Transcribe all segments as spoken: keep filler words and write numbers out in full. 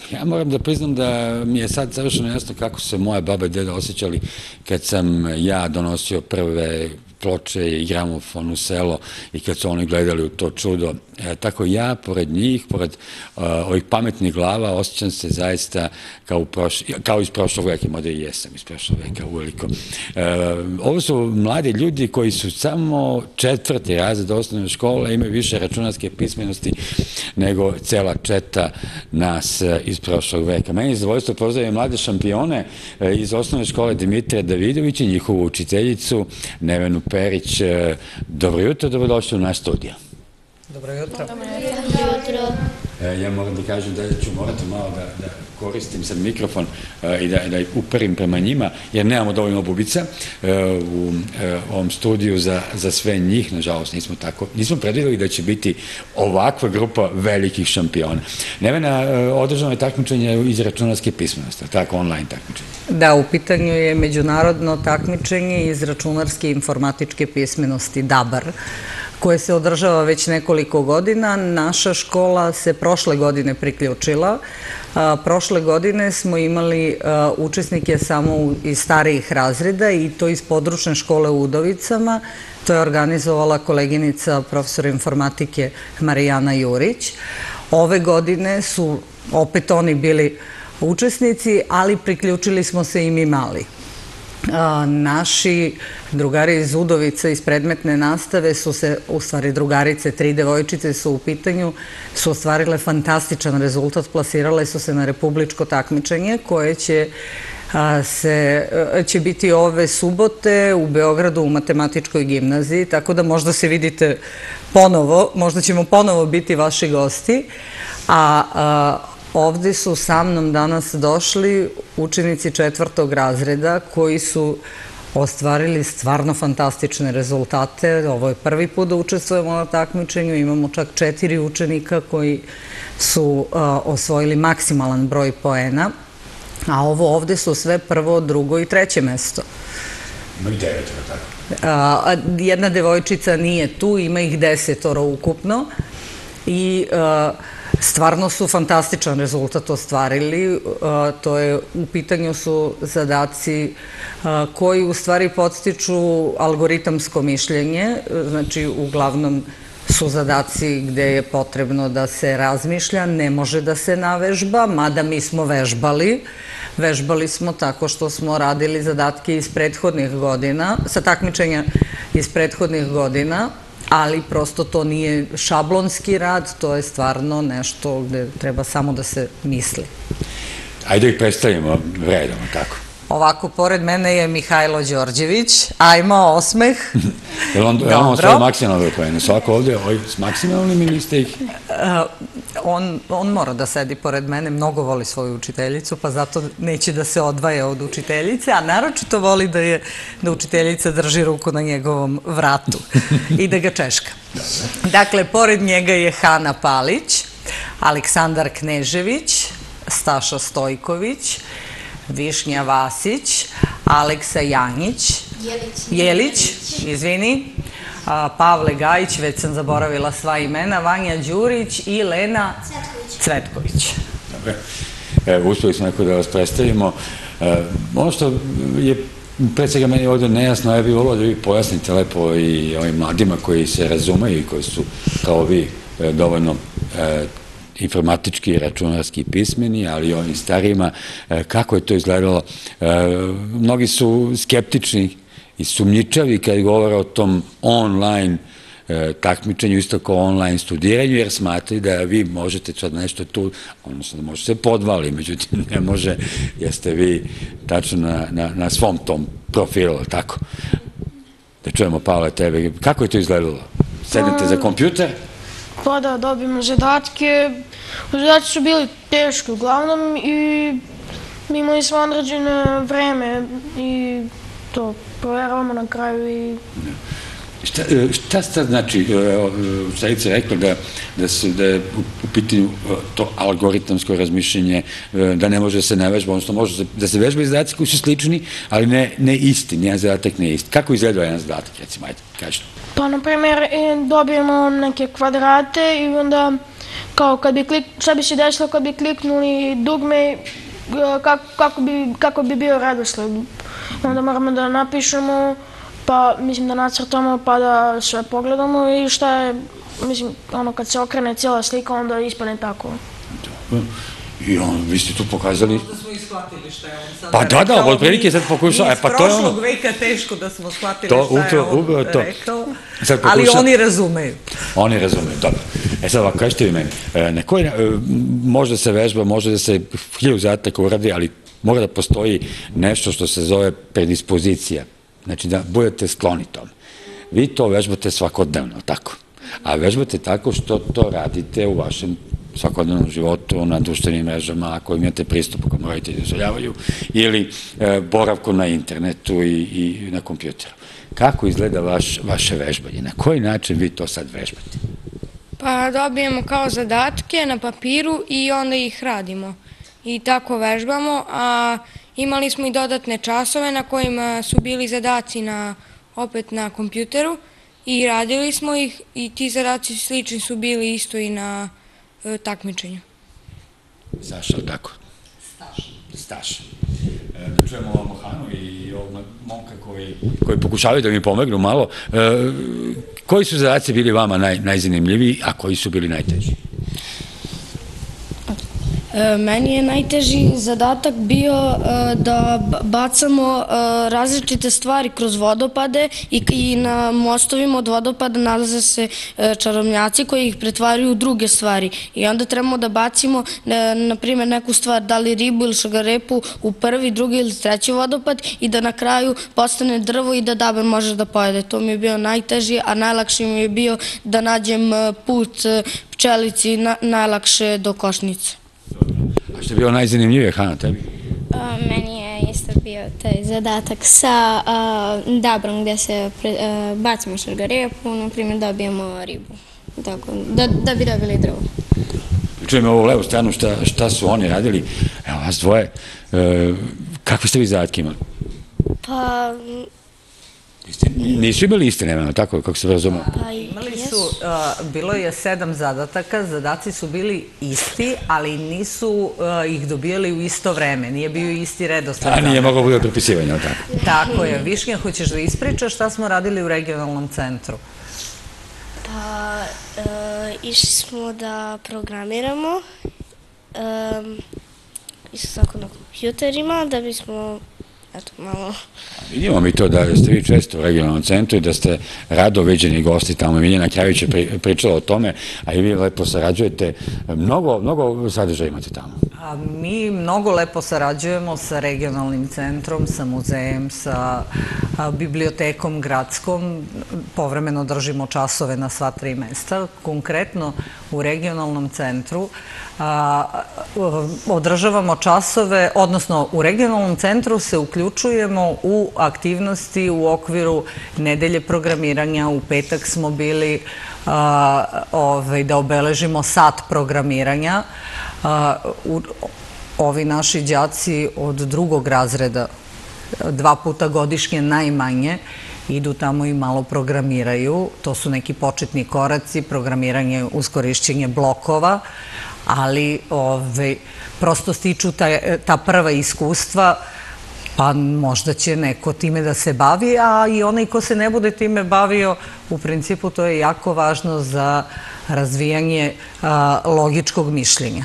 Ja moram da priznam da mi je sad savršeno jasno kako se moja baba i deda osjećali kad sam ja donosio prve ploče i gramofon u selo i kad su oni gledali u to čudo. Tako ja, pored njih, pored ovih pametnih glava, osjećam se zaista kao iz prošlog veka, mada i jesam iz prošlog veka uveliko. Ovo su mladi ljudi koji su samo četvrti razred osnovne škole, imaju više računarske pismenosti nego cela četa nas iz prošlog veka. Meni je zadovoljstvo pozdravljam mlade šampione iz osnovne škole Dimitrija Davidovića i njihovu učiteljicu Nevenu Perić. Dobro jutro, dobrodošli u naš studio. Dobro jutro. Ja moram da kažem da ću morati malo da koristim sad mikrofon i da ih uperim prema njima, jer nemamo dovoljno bubica u ovom studiju za sve njih. Nažalost, nismo tako, nismo predvidjeli da će biti ovakva grupa velikih šampiona. Nevena, održano je takmičenje iz računarske pismenosti, tako online takmičenje. Da, u pitanju je međunarodno takmičenje iz računarske informatičke pismenosti DABAR, koje se održava već nekoliko godina. Naša škola se prošle godine priključila. Prošle godine smo imali učesnike samo iz starijih razreda i to iz područne škole u Udovicama. To je organizovala koleginica profesora informatike Marijana Jurić. Ove godine su opet oni bili učesnici, ali priključili smo se i mi mali. Naši drugari iz Udovica, iz predmetne nastave su se, u stvari drugarice, tri devojčice su u pitanju, su ostvarile fantastičan rezultat, plasirale su se na republičko takmičenje koje će će biti ove subote u Beogradu u matematičkoj gimnaziji, tako da možda se vidite ponovo, možda ćemo ponovo biti vaši gosti, a ovde su sa mnom danas došli učenici četvrtog razreda koji su ostvarili stvarno fantastične rezultate. Ovo je prvi put da učestvujemo na takmičenju. Imamo čak četiri učenika koji su osvojili maksimalan broj poena, a ovo ovde su sve prvo, drugo i treće mesto. Ima ih devet, tako? Jedna devojčica nije tu, ima ih desetoro ukupno i stvarno su fantastičan rezultat ostvarili. To je, u pitanju su zadaci koji u stvari podstiču algoritamsko mišljenje, znači uglavnom su zadaci gde je potrebno da se razmišlja, ne može da se navežba, mada mi smo vežbali. Vežbali smo tako što smo radili zadatke iz prethodnih godina, sa takmičenja iz prethodnih godina, ali prosto to nije šablonski rad, to je stvarno nešto gde treba samo da se misli. Ajde da ih predstavimo redom, tako. Ovako, pored mene je Mihajlo Đorđević, ajmo, osmeh. Je li on svoje maksimalne pojene? Svako ovde s maksimalnim ili ste ih? On mora da sedi pored mene, mnogo voli svoju učiteljicu, pa zato neće da se odvaja od učiteljice, a naročito voli da učiteljica drži ruku na njegovom vratu i da ga češka. Dakle, pored njega je Hana Palić, Aleksandar Knežević, Staša Stojković, Višnja Vasić, Aleksa Janjić, Jelić, izvini, Pavle Gajić, već sam zaboravila sva imena, Vanja Đurić i Lena Cvetković. Dobre, uspeli smo neko da vas predstavimo. Ono što je pred svega meni ovdje nejasno, ja bih volio da vi pojasnite lepo i ovim mladima koji se razumeju i koji su kao vi dovoljno informatički i računarski pismeni, ali i ovim starijima, kako je to izgledalo. Mnogi su skeptični i sumnjičavi kad govore o tom online takmičenju, isto kao online studiranju, jer smatraju da vi možete sad nešto tu, odnosno da možete se podvali, međutim ne može, jer ste vi tačno na svom tom profilu, tako. Da čujemo, Pavle, tebe, kako je to izgledalo? Sednete za kompjuter? Pa da, dobijemo zadatke. Zadaci su bili teški uglavnom i imali smo određeno vreme i to proveravamo na kraju i Šta sad znači, Štajica je rekla da je u pitanju to algoritamsko razmišljenje, da ne može da se ne vežba, odnosno može da se vežba i zadaci koji su slični, ali ne isti, nijedan zadatak ne isti. Kako izgleda jedan zadatak, recimo, ajde, kažete? Pa, na primjer, dobijemo neke kvadrate i onda, kao kad bi klik, šta bi se desilo kad bi kliknuli dugme, kako bi bio redosled. Onda moramo da napišemo, pa mislim da nacrtamo, pa da sve pogledamo i šta je, mislim, ono kad se okrene cijela slika, onda ispane tako. I on, vi ste tu pokazali... Možda smo i shvatili šta je on sad rekao. Pa da, da, od prilike sad pokušao. Iz prošlog veka teško da smo shvatili šta je on rekao, ali oni razumeju. Oni razumeju, dobro. E sad ovako, kažete vi meni, na koji, možda se vežba, može da se hiljadu zadataka uradi, ali mora da postoji nešto što se zove predispozicija. Znači da budete skloni tome. Vi to vežbate svakodnevno, tako? A vežbate tako što to radite u vašem svakodnevnom životu, na društvenim mrežama, ako imate pristup, ako morate dozvoljavaju, ili boravku na internetu i na kompjuteru. Kako izgleda vaše vežbanje? Na koji način vi to sad vežbate? Pa dobijemo kao zadatke na papiru i onda ih radimo. I tako vežbamo, a imali smo i dodatne časove na kojima su bili zadaci opet na kompjuteru i radili smo ih i ti zadaci slični su bili isto i na takmičenju. Saša, tako? Staša. Staša. Da čujemo ovo Mohanu i ovog momka koji pokušavaju da mi pomegnu malo. Koji su zadaci bili vama najzanimljiviji, a koji su bili najteži? Meni je najteži zadatak bio da bacamo različite stvari kroz vodopade i na mostovima od vodopada nalaze se čarobnjaci koji ih pretvaraju u druge stvari i onda trebamo da bacimo, na primjer, neku stvar, da li ribu ili šagarepu u prvi, drugi ili treći vodopad i da na kraju postane drvo i da dabar može da pojede. To mi je bio najteži, a najlakši mi je bio da nađem put pčelici najlakše do košnice. A što je bilo najzanimljivije, Hana, tebi? Meni je isto bio taj zadatak sa dabrom gdje se bacimo šargarepu, na primjer dobijemo ribu, da bi dobili drvo. Čujemo ovu levu stranu šta su oni radili. Evo vas dvoje, kakve ste vi zadatke imali? Pa... Nisu imali iste, nevano, tako kako se razumemo? Imali su, bilo je sedam zadataka, zadaci su bili isti, ali nisu ih dobijali u isto vreme, nije bio isti redosled. A nije moglo bude prepisivanje, ali tako? Tako je. Višnja, hoćeš da ispričaš šta smo radili u regionalnom centru? Pa, išli smo da programiramo, isto tako na kompjuterima, da bismo... Eto, malo... Vidimo mi to da ste vi često u regionalnom centru i da ste rado viđeni gosti tamo. Miljana Kravić je pričala o tome, a i vi lepo sarađujete. Mnogo, mnogo sadržaja imate tamo. Mi mnogo lepo sarađujemo sa regionalnim centrom, sa muzejem, sa bibliotekom gradskom. Povremeno držimo časove na sva tri mesta. Konkretno u regionalnom centru održavamo časove, odnosno u regionalnom centru se uključujemo u aktivnosti u okviru nedelje programiranja. U petak smo bili da obeležimo sat programiranja. Ovi naši đaci od drugog razreda, dva puta godišnje najmanje, idu tamo i malo programiraju. To su neki početni koraci, programiranje uz korišćenje blokova, ali prosto stiču ta prva iskustva, pa možda će neko time da se bavi, a i onaj ko se ne bude time bavio, u principu to je jako važno za razvijanje logičkog mišljenja.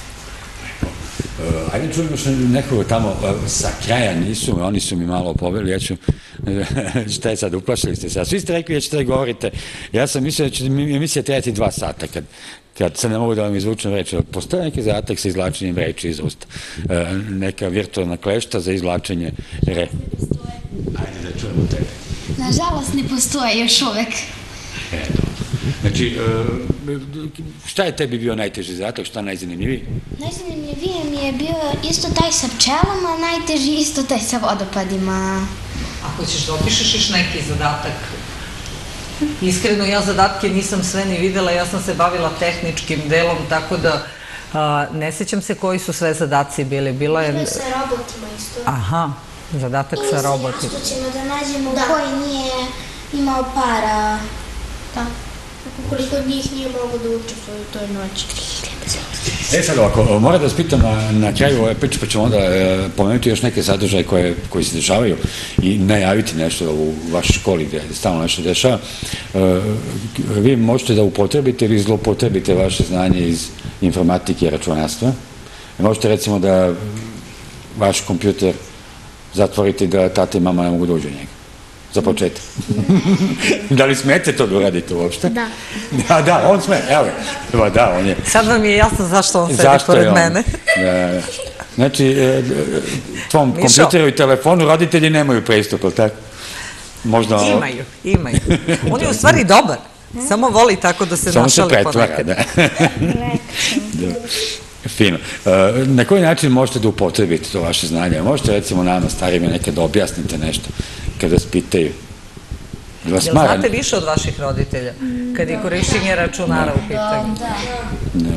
Ajde čujemo što nekoga tamo sa kraja nisu, oni su mi malo poveli, ja ću, šta je sad, uplašili ste se, a svi ste rekli da ćete da govorite, ja sam mislio da će emisija trajati dva sata, kad se ne mogu da vam izvučem reči, ali postoje neki zadatak sa izvlačenjem reči iz usta, neka virtualna klešta za izvlačenje re. Ajde da čujemo tebe. Nažalost ne postoje još uvek. E, dobro. Znači, šta je tebi bio najteži zadatak, šta najzanimljiviji? Najzanimljiviji mi je bio isto taj sa pčelama, najteži isto taj sa vodopadima. Ako ćeš da opišeš još neki zadatak? Iskreno, ja zadatke nisam sve ni videla, ja sam se bavila tehničkim delom, tako da ne sećam se koji su sve zadaci bili. Bilo je... Sa robotima isto. Aha, zadatak sa robotima. I što ćemo da nađemo koji nije imao para. Da. Koliko njih nije mogo da učestvuje u toj noći. E sad ovako, moram da vas pitam na kraju ove priče, pa ćemo onda pomenuti još neke sadržaje koji se dešavaju i najaviti nešto u vašoj školi gde stalno nešto dešava. Vi možete da upotrebite ili zlopotrebite vaše znanje iz informatike i računarstva. Možete recimo da vaš kompjuter zatvorite i da tata i mama ne mogu da uđu u njega. Za početak. Da li smete to da uradite uopšte? Da. Da, da, on sme, evo ga. Da, on je... Sad vam je jasno zašto on sedi pored mene. Znači, tvom kompjuteru i telefonu roditelji nemaju pristup, ili tako? Možda... Imaju, imaju. On je u stvari dobar. Samo voli tako da se našali ponekad. Samo se pretvara, da. Fino. Na koji način možete da upotrebite to vaše znanje? Možete recimo nama starima nekad da objasnite nešto kada vas pitaju. Jel znate više od vaših roditelja kad je korišćenje računara u pitanju? Da.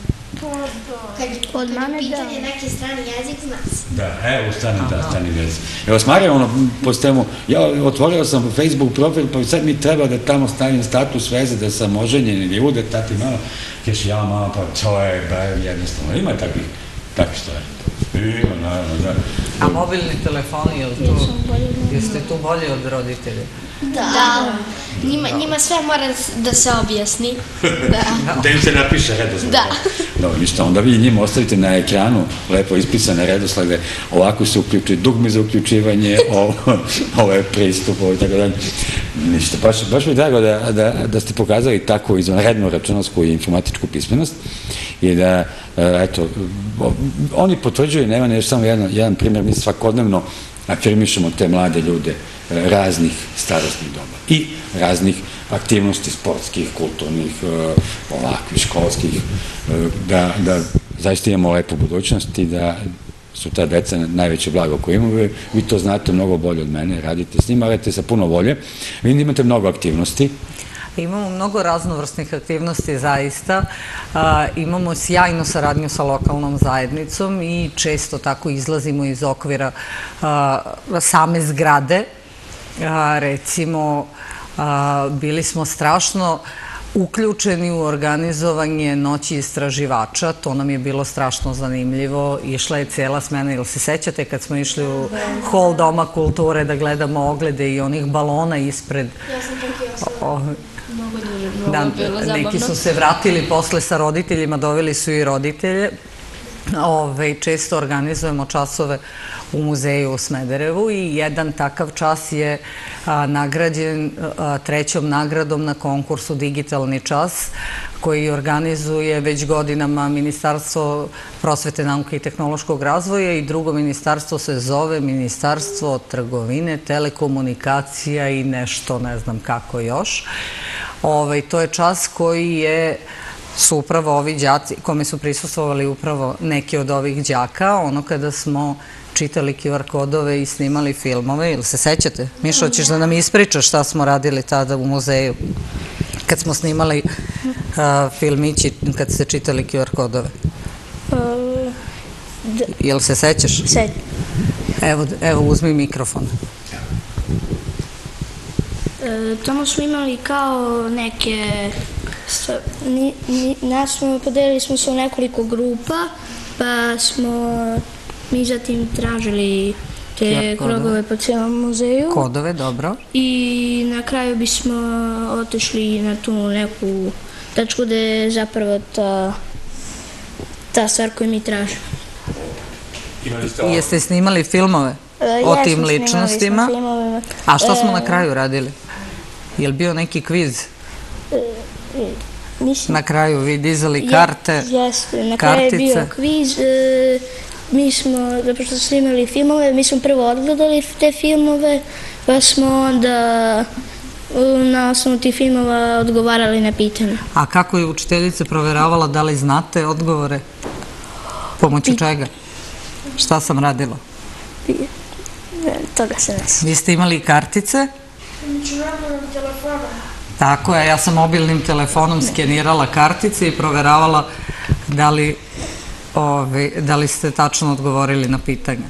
Kad je pitanje neki strani jezik, zna se. Da, evo, strani, da, strani jezik. Evo, Marija, ono, po temu, ja otvorio sam Facebook profil, pa sad mi treba da tamo stavim status veze da sam oženjen ili udet, tati malo, keš ja malo, pa to je, ba, jednostavno, ima takvih, takvih stvari. Ima, naravno, da. A mobilni telefoni, jeste tu bolji od roditelja? Da, njima sve mora da se objasni. Da im se napiše redosled. Da. Dobro, ništa, onda vi njima ostavite na ekranu lepo ispisane redoslede, ovako se uključuje dugme za uključivanje, ovo je pristup, ovo i tako dalje. Ništa, baš mi je drago da ste pokazali tako izvanrednu računarsku i informatičku pismenost i da, eto, oni potvrđuju, nema nešto samo jedan primjer, mi svakodnevno afirmišemo te mlade ljude raznih starostnih doba i raznih aktivnosti sportskih, kulturnih, ovakvih, školskih, da zaista imamo lepu budućnost i da su ta deca najveće blago koje imaju. Vi to znate mnogo bolje od mene, radite s njima, radite sa puno volje. Vi imate mnogo aktivnosti. Imamo mnogo raznovrsnih aktivnosti, zaista. Imamo sjajnu saradnju sa lokalnom zajednicom i često tako izlazimo iz okvira same zgrade. Recimo, bili smo strašno uključeni u organizovanje Noći istraživača, to nam je bilo strašno zanimljivo, išla je cela smena, ili se sećate kad smo išli u hol Doma kulture da gledamo oglede i onih balona ispred... Ja sam tako mnogo duže, mnogo bilo zabavno. Neki su se vratili posle sa roditeljima, doveli su i roditelje. Često organizujemo časove u muzeju u Smederevu i jedan takav čas je nagrađen trećom nagradom na konkursu Digitalni čas koji organizuje već godinama Ministarstvo prosvete, nauke i tehnološkog razvoja i drugo ministarstvo se zove Ministarstvo trgovine, telekomunikacija i nešto, ne znam kako još. To je čas koji je su upravo ovi đaci, kome su prisustvovali upravo neki od ovih đaka, ono kada smo čitali Q R kodove i snimali filmove, ili se sećate? Mišo, hoćeš da nam ispričaš šta smo radili tada u muzeju? Kad smo snimali filmići, kad ste čitali Q R kodove? Jel se sećaš? Sećam. Evo, uzmi mikrofon. Tamo smo imali kao neke... Nas smo, podelili smo se u nekoliko grupa, pa smo mi zatim tražili te krugove po cijelom muzeju. Kodove, dobro. I na kraju bismo otišli na tu neku tačku gde je zapravo ta stvar koju mi tražimo. Jeste snimali filmove o tim ličnostima? A šta smo na kraju radili? Je li bio neki kviz? Na kraju vi dizali karte, kartice? Jeste, na kraju je bio kviz. Mi smo, zato što smo snimali filmove, mi smo prvo odgledali te filmove, pa smo onda na osnovu tih filmova odgovarali na pitanje. A kako je učiteljica proveravala da li znate odgovore? Pomoću čega? Šta sam radila? Toga se ne sjećam. Vi ste imali kartice? Međunarodnog telefona. Tako je, ja sam mobilnim telefonom skenirala kartice i proveravala da li, ove, da li ste tačno odgovorili na pitanje.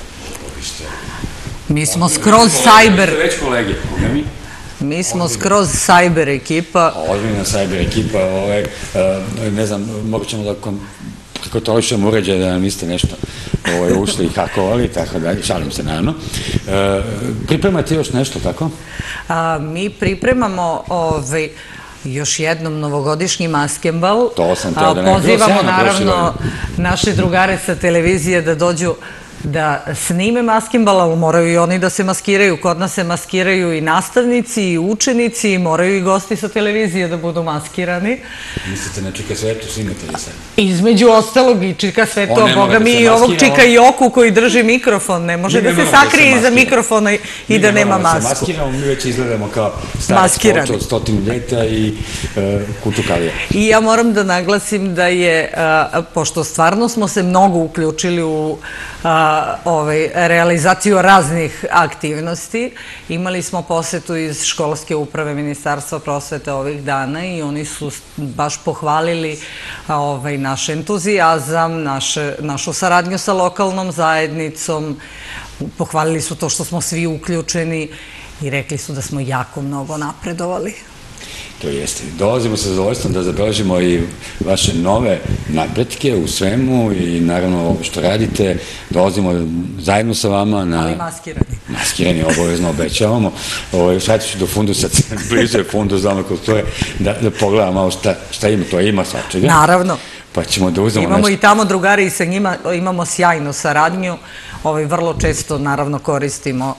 Mi smo skroz sajber... Već kolege, mi? Mi smo skroz sajber ekipa. Ozbiljna sajber ekipa, ne znam, moguće ćemo da kontrolišemo uređaje da nam niste nešto ušli i hakovali, tako da, šalim se naravno. Pripremate još nešto, tako? Mi pripremamo još jednom novogodišnji maskembal. To sam teo da ne... Pozivamo naravno naše drugare sa televizije da dođu da snime maskembal, ali moraju i oni da se maskiraju. Kod nas se maskiraju i nastavnici i učenici i moraju i gosti sa televizije da budu maskirani. Mislite na Čika Svetu, snimate li sad? Između ostalog i Čika Svetu, a boga mi i ovog Čika Joku koji drži mikrofon. Ne može da se sakrije iza mikrofona i da nema masku. Mi ne maskiramo, mi već izgledamo kao stari spoč od stotinu ljeta i kutukalija. I ja moram da naglasim da je, pošto stvarno smo se mnogo uključili u realizaciju raznih aktivnosti. Imali smo posetu iz školske uprave Ministarstva prosvete ovih dana i oni su baš pohvalili naš entuzijazam, našu saradnju sa lokalnom zajednicom, pohvalili su to što smo svi uključeni i rekli su da smo jako mnogo napredovali. To jeste. Dolazimo sa zadovoljstvom da zabeležimo i vaše nove napretke u svemu i naravno ovo što radite. Dolazimo zajedno sa vama na... Ali maskirani. Maskirani, obavezno obećavamo. Sad ću do fundusa, blizu je fundus, znamo kako to je, da pogledamo malo šta ima, to ima svačega. Naravno. Pa ćemo da uzemo nešto. Imamo i tamo drugari i sa njima imamo sjajnu saradnju. Vrlo često, naravno, koristimo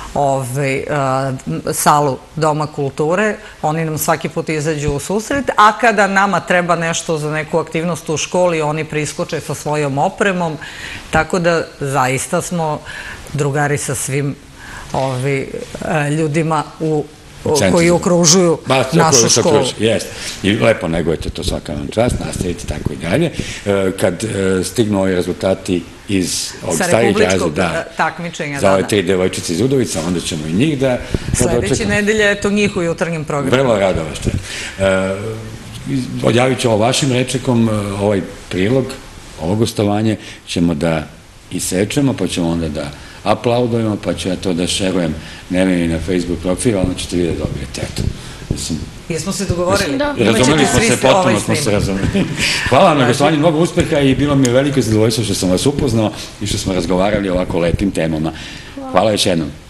salu Doma kulture. Oni nam svaki put izađu u susret, a kada nama treba nešto za neku aktivnost u školi, oni priskoče sa svojom opremom, tako da zaista smo drugari sa svim ljudima koji okružuju našu školu. Jeste. I lepo negujete to svaka vam čast, nastavite tako i dalje. Kad stignu ovi rezultati iz sa republičkog takmičenja. Za ove tri devojčice iz Udovica, onda ćemo i njih da... Sljedeće nedelje, eto njih u jutarnjem programu. Vrlo rado vas te. Odjavit ću ovo vašim rečekom, ovaj prilog, ovo gostovanje ćemo da isečemo, pa ćemo onda da aplaudujemo, pa ću ja to da šerujem Neveni na Facebook profil, onda ćete vi da dobijete. Eto. Jesmo se dogovorili? Razumeli smo se, potpuno smo se razumeli. Hvala vam na gostovanju, mnogo uspeha i bilo mi je veliko zadovoljstvo što sam vas upoznao i što smo razgovarali o ovako lepim temama. Hvala još jednom.